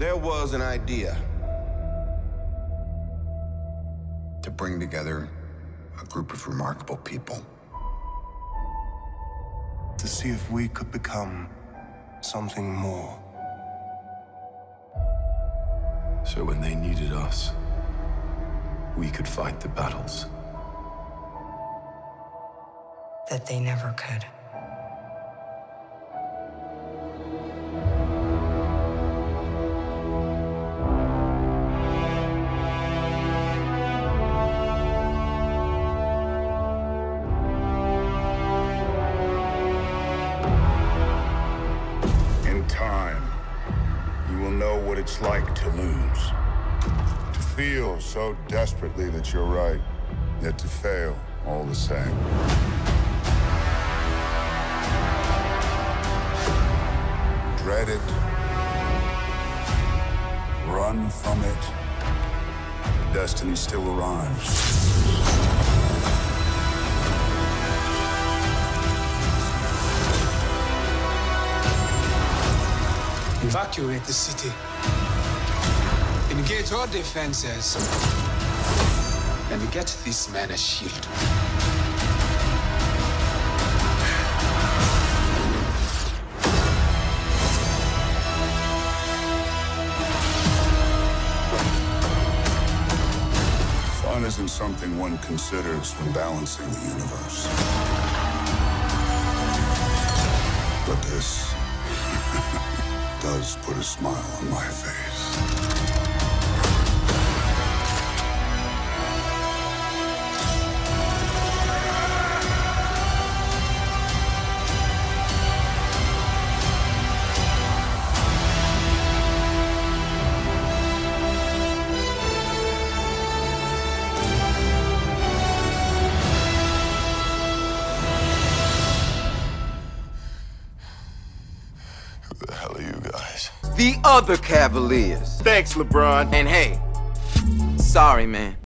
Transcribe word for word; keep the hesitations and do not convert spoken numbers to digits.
There was an idea to bring together a group of remarkable people. To see if we could become something more. So when they needed us, we could fight the battles that they never could. In time, you will know what it's like to lose. To feel so desperately that you're right, yet to fail all the same. Dread it. Run from it. Destiny still arrives. Evacuate the city. Engage all defenses. And get this man a shield. Fun isn't something one considers when balancing the universe. But this does put a smile on my face. Who the hell are you guys? The other Cavaliers. Thanks, LeBron. And hey, sorry, man.